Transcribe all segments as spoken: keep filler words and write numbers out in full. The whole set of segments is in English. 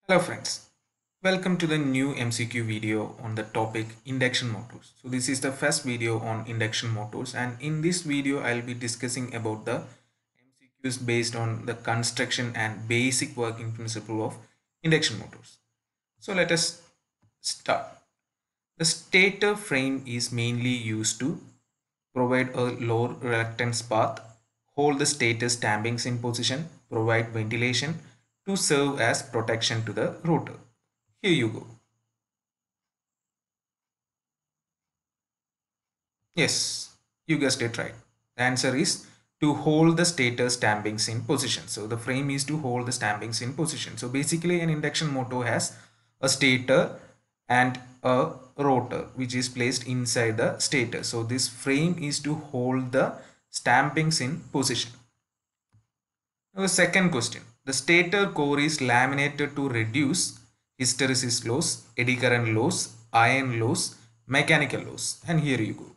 Hello friends, welcome to the new M C Q video on the topic induction motors. So this is the first video on induction motors, and in this video I'll be discussing about the M C Qs based on the construction and basic working principle of induction motors. So let us start. The stator frame is mainly used to provide a low reluctance path, hold the stator stampings in position, provide ventilation to serve as protection to the rotor. Here you go. Yes, you guessed it right. The answer is to hold the stator stampings in position. So the frame is to hold the stampings in position. So basically an induction motor has a stator and a rotor which is placed inside the stator. So this frame is to hold the stampings in position. Now the second question. The stator core is laminated to reduce hysteresis loss, eddy current loss, iron loss, mechanical loss. And here you go.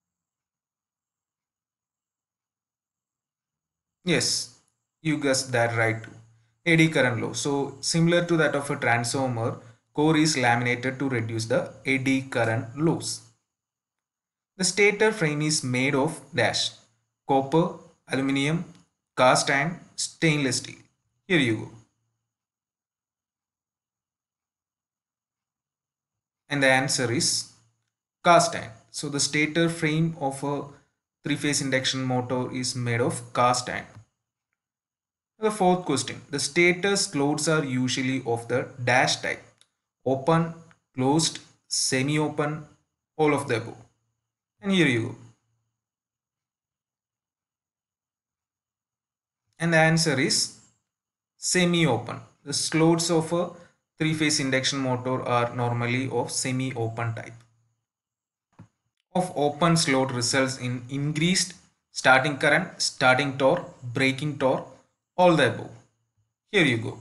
Yes, you guessed that right too. Eddy current loss. So similar to that of a transformer, core is laminated to reduce the eddy current loss. The stator frame is made of dash copper, aluminium, cast iron, stainless steel. Here you go. And the answer is cast iron. So the stator frame of a three-phase induction motor is made of cast iron. The fourth question. The stator slots are usually of the dash type. Open, closed, semi-open, all of the above. And here you go. And the answer is semi-open. The slots of a three-phase induction motor are normally of semi-open type. Of open slot results in increased starting current, starting torque, braking torque, all the above. Here you go.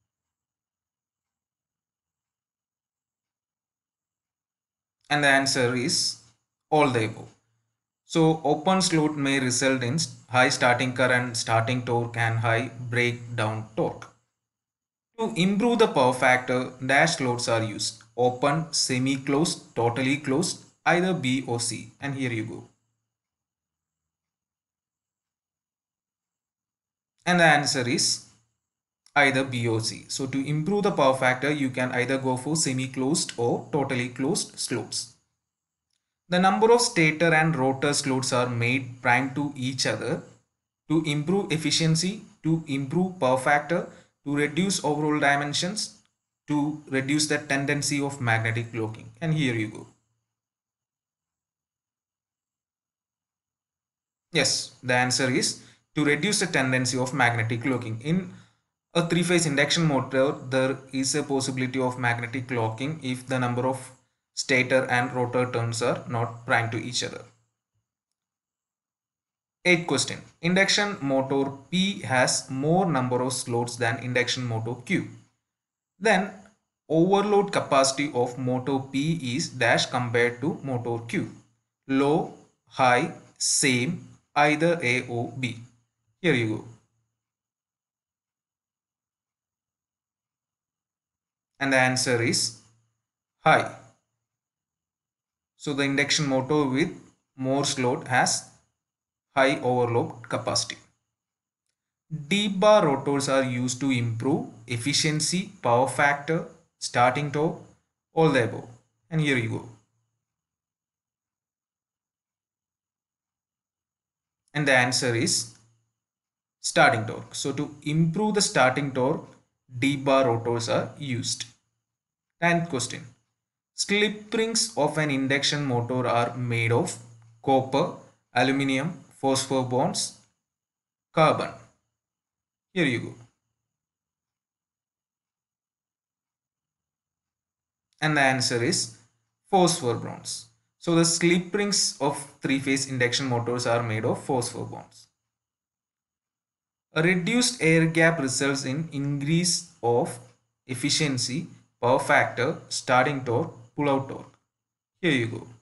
And the answer is all the above. So open slot may result in high starting current, starting torque and high breakdown torque. To improve the power factor, dash slots are used. Open, semi-closed, totally closed, either B or C. And here you go. And the answer is either B or C. So to improve the power factor, you can either go for semi-closed or totally closed slots. The number of stator and rotor slots are made prime to each other to improve efficiency, to improve power factor, to reduce overall dimensions, to reduce the tendency of magnetic locking. And here you go. Yes, the answer is to reduce the tendency of magnetic locking. In a three-phase induction motor, there is a possibility of magnetic locking if the number of stator and rotor turns are not prime to each other. Eighth question. Induction motor P has more number of slots than induction motor Q. Then overload capacity of motor P is dash compared to motor Q. Low, high, same, either A or B. Here you go. And the answer is high. So the induction motor with more slot has high overload capacity. D-bar rotors are used to improve efficiency, power factor, starting torque, all the above. And here you go. And the answer is starting torque. So to improve the starting torque, D-bar rotors are used. Tenth question. Slip rings of an induction motor are made of copper, aluminium, phosphor bonds, carbon. Here you go. And the answer is phosphor bonds. So the slip rings of three-phase induction motors are made of phosphor bonds. A reduced air gap results in increase of efficiency, power factor, starting torque, pull-out torque. Here you go.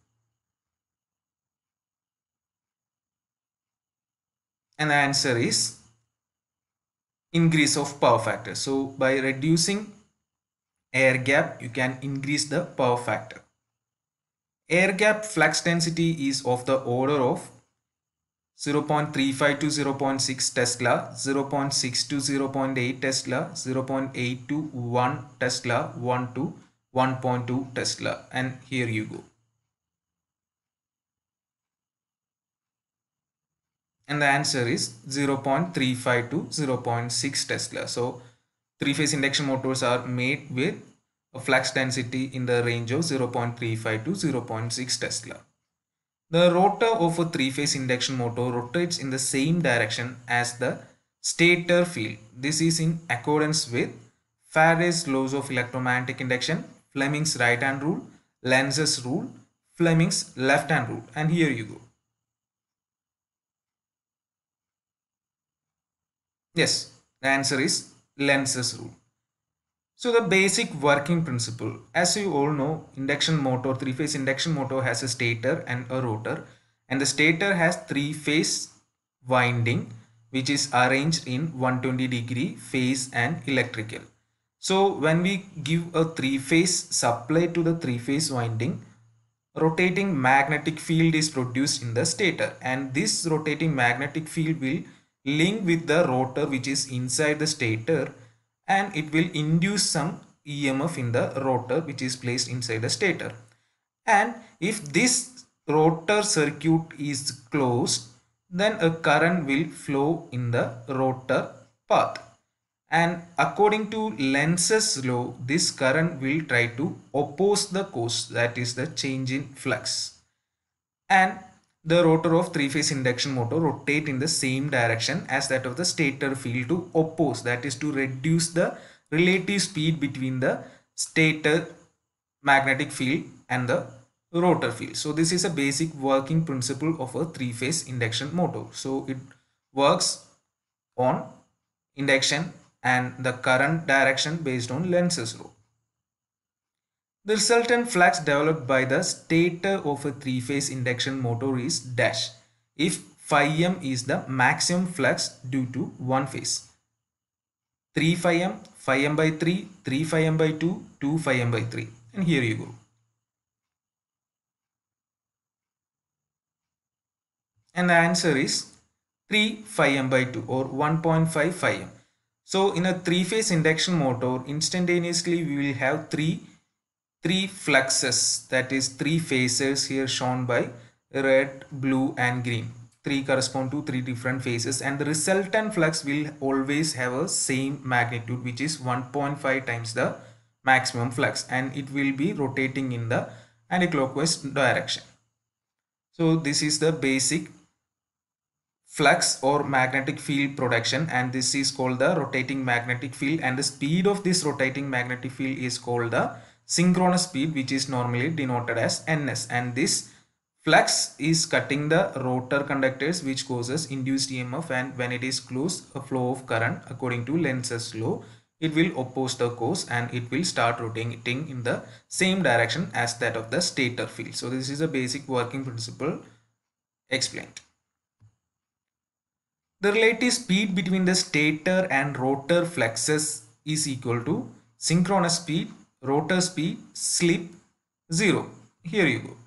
And the answer is increase of power factor. So by reducing air gap, you can increase the power factor. Air gap flux density is of the order of zero point three five to zero point six Tesla, zero point six to zero point eight Tesla, zero point eight to one Tesla, one to one point two Tesla, and here you go. And the answer is zero point three five to zero point six Tesla. So three-phase induction motors are made with a flux density in the range of zero point three five to zero point six Tesla. The rotor of a three-phase induction motor rotates in the same direction as the stator field. This is in accordance with Faraday's laws of electromagnetic induction, Fleming's right-hand rule, Lenz's rule, Fleming's left-hand rule, and here you go. Yes, the answer is Lenz's rule. So the basic working principle, as you all know, induction motor, three-phase induction motor has a stator and a rotor, and the stator has three-phase winding which is arranged in one hundred twenty degree phase and electrical. So when we give a three-phase supply to the three-phase winding, rotating magnetic field is produced in the stator, and this rotating magnetic field will link with the rotor which is inside the stator, and it will induce some E M F in the rotor which is placed inside the stator. And if this rotor circuit is closed, then a current will flow in the rotor path. And according to Lenz's law, this current will try to oppose the course, that is the change in flux. And the rotor of three-phase induction motor rotate in the same direction as that of the stator field to oppose, that is to reduce the relative speed between the stator magnetic field and the rotor field. So this is a basic working principle of a three-phase induction motor. So it works on induction and the current direction based on Lenz's law. The resultant flux developed by the stator of a three-phase induction motor is dash if phi m is the maximum flux due to one phase. three phi m, phi m by three, three phi m by two, two phi m by three. And here you go. And the answer is three phi m by two or one point five phi m. So in a three-phase induction motor, instantaneously we will have three three fluxes, that is three phases here shown by red, blue and green. Three correspond to three different phases, and the resultant flux will always have a same magnitude, which is one point five times the maximum flux, and it will be rotating in the anti-clockwise direction. So this is the basic flux or magnetic field production, and this is called the rotating magnetic field, and the speed of this rotating magnetic field is called the synchronous speed, which is normally denoted as Ns, and this flux is cutting the rotor conductors, which causes induced E M F, and when it is closed, a flow of current according to Lenz's law, it will oppose the course and it will start rotating in the same direction as that of the stator field. So this is a basic working principle explained. The relative speed between the stator and rotor fluxes is equal to synchronous speed, rotor speed, slip, zero. Here you go.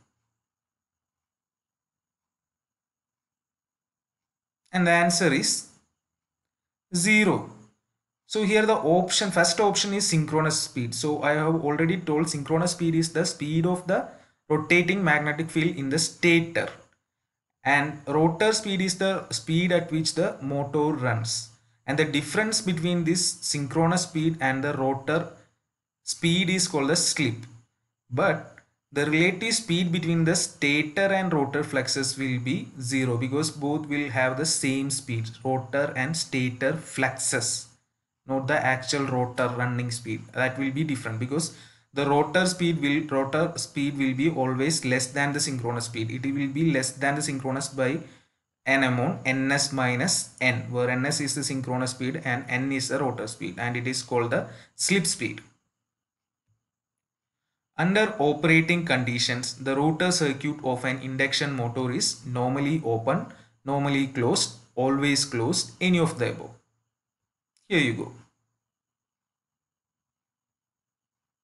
And the answer is zero. So here the option, first option is synchronous speed. So I have already told synchronous speed is the speed of the rotating magnetic field in the stator, and rotor speed is the speed at which the motor runs, and the difference between this synchronous speed and the rotor speed is called the slip. But the relative speed between the stator and rotor fluxes will be zero, because both will have the same speed, rotor and stator fluxes, not the actual rotor running speed. That will be different, because the rotor speed will rotor speed will be always less than the synchronous speed. It will be less than the synchronous by n amount, ns minus n, where ns is the synchronous speed and n is the rotor speed, and it is called the slip speed. Under operating conditions, the rotor circuit of an induction motor is normally open, normally closed, always closed, any of the above. Here you go.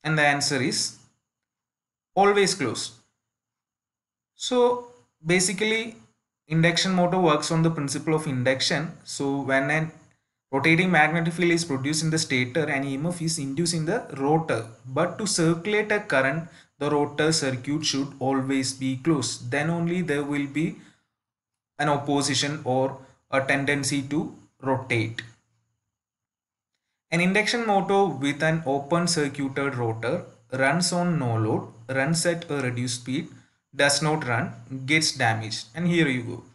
And the answer is always closed. So basically induction motor works on the principle of induction. So when an rotating magnetic field is produced in the stator, an E M F is induced in the rotor. But to circulate a current, the rotor circuit should always be closed. Then only there will be an opposition or a tendency to rotate. An induction motor with an open circuited rotor runs on no load, runs at a reduced speed, does not run, gets damaged. And here you go.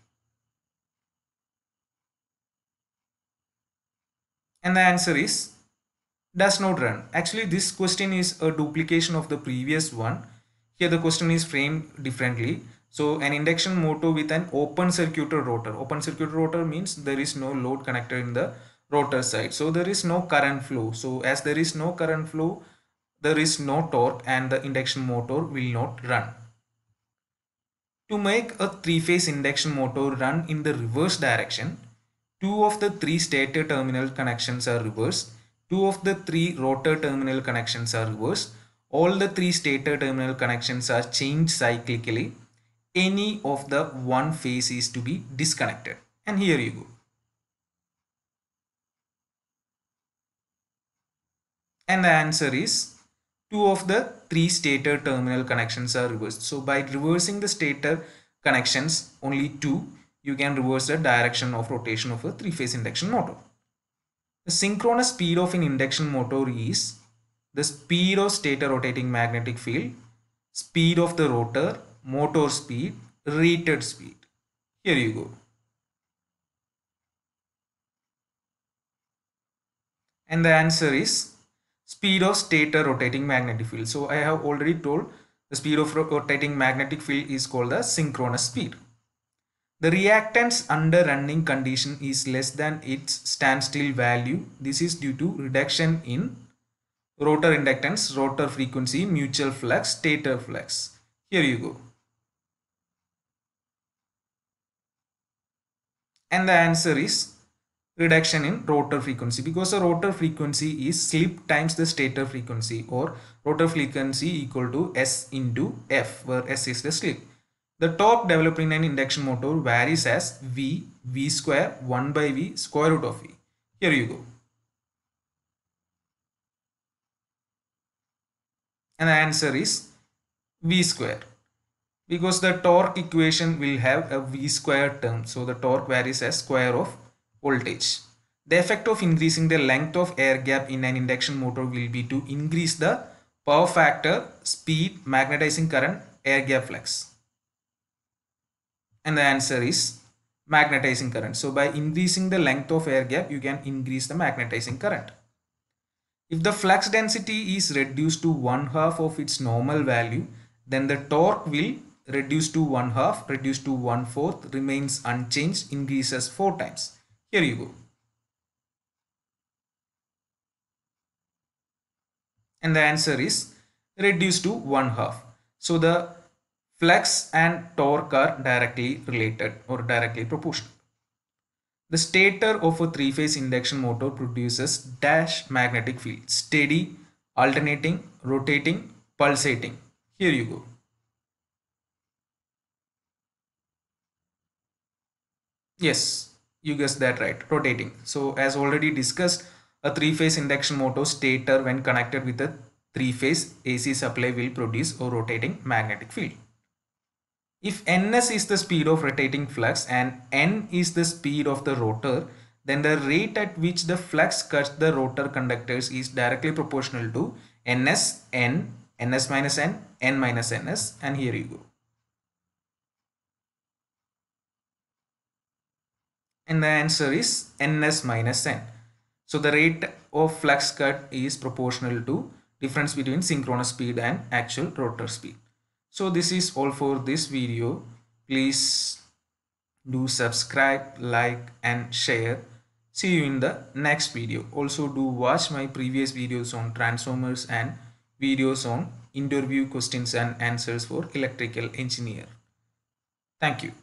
And the answer is does not run. Actually, this question is a duplication of the previous one. Here the question is framed differently. So an induction motor with an open circuited rotor. Open circuited rotor means there is no load connected in the rotor side. So there is no current flow. So as there is no current flow, there is no torque and the induction motor will not run. To make a three-phase induction motor run in the reverse direction, two of the three stator terminal connections are reversed, two of the three rotor terminal connections are reversed, all the three stator terminal connections are changed cyclically, any of the one phase is to be disconnected. And here you go. And the answer is two of the three stator terminal connections are reversed. So by reversing the stator connections, only two, you can reverse the direction of rotation of a three-phase induction motor. The synchronous speed of an induction motor is the speed of stator rotating magnetic field, speed of the rotor, motor speed, rated speed. Here you go. And the answer is speed of stator rotating magnetic field. So I have already told the speed of rotating magnetic field is called the synchronous speed. The reactance under running condition is less than its standstill value. This is due to reduction in rotor inductance, rotor frequency, mutual flux, stator flux. Here you go. And the answer is reduction in rotor frequency, because the rotor frequency is slip times the stator frequency, or rotor frequency equal to S into F, where S is the slip. The torque developed in an induction motor varies as V, V square, one by V, square root of V. Here you go. And the answer is V square, because the torque equation will have a V square term. So the torque varies as square of voltage. The effect of increasing the length of air gap in an induction motor will be to increase the power factor, speed, magnetizing current, air gap flux. And the answer is magnetizing current. So by increasing the length of air gap, you can increase the magnetizing current. If the flux density is reduced to one half of its normal value, then the torque will reduce to one half, reduce to one fourth, remains unchanged, increases four times. Here you go. And the answer is reduced to one half. So the flux and torque are directly related or directly proportional. The stator of a three-phase induction motor produces dash magnetic field, steady, alternating, rotating, pulsating. Here you go. Yes, you guessed that right, rotating. So as already discussed, a three-phase induction motor stator when connected with a three-phase A C supply will produce a rotating magnetic field. If ns is the speed of rotating flux and n is the speed of the rotor, then the rate at which the flux cuts the rotor conductors is directly proportional to ns, n, ns minus n, n minus ns, and here you go. And the answer is ns minus n. So the rate of flux cut is proportional to difference between synchronous speed and actual rotor speed. So this is all for this video. Please do subscribe, like and share. See you in the next video. Also do watch my previous videos on transformers and videos on interview questions and answers for electrical engineer. Thank you.